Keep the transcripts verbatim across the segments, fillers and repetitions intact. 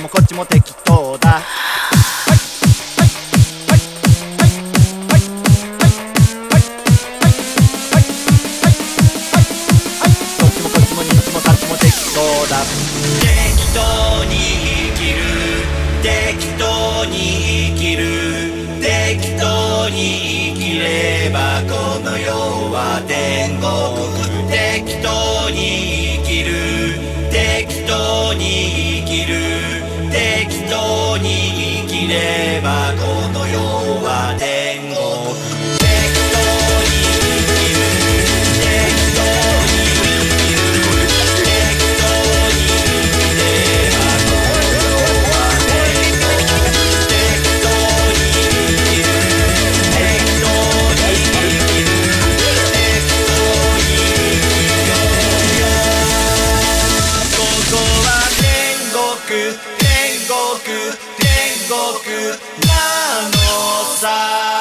もこっちも適当だ。 適当に生きる適当に生きる適当に生きればこの世は天国。適当に生きる適当に生きる適当に生きればこの世は天国。天国天国なのさ。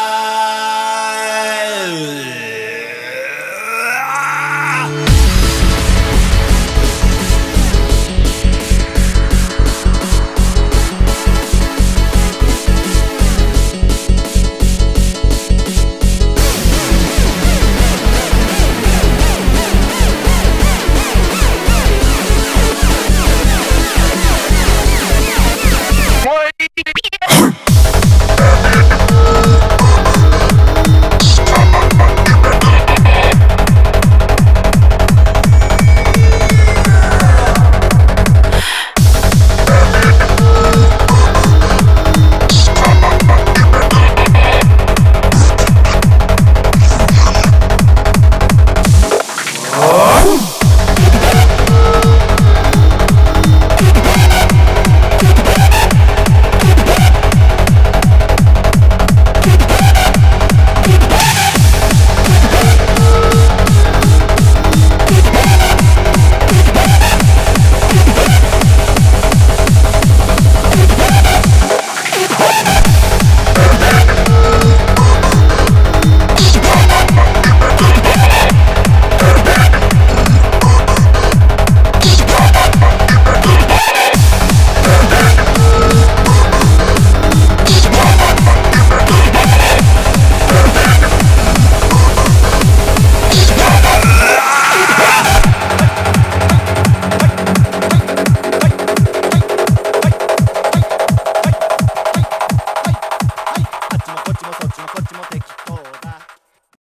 こっちもそっちもこっちも適当。